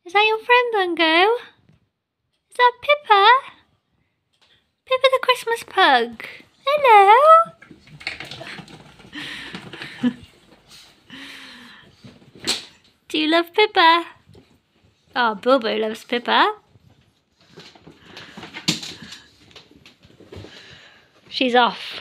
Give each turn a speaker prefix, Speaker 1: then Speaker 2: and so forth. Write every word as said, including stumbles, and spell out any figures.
Speaker 1: Is that your friend, Bungo? Is that Pippa? Pippa the Christmas pug. Hello. Do you love Pippa? Oh, Bilbo loves Pippa. She's off.